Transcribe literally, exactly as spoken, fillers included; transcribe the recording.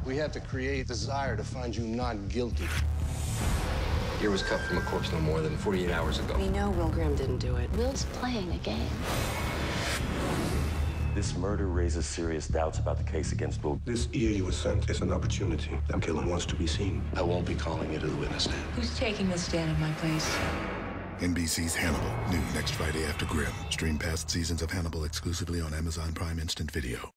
We have to create desire to find you not guilty. Ear was cut from a corpse no more than forty-eight hours ago. We know Will Graham didn't do it. Will's playing a game. This murder raises serious doubts about the case against Will. This ear you were sent is an opportunity. That killer wants to be seen. I won't be calling you to the witness stand. Who's taking the stand in my place? N B C's Hannibal, new next Friday after Grimm. Stream past seasons of Hannibal exclusively on Amazon Prime Instant Video.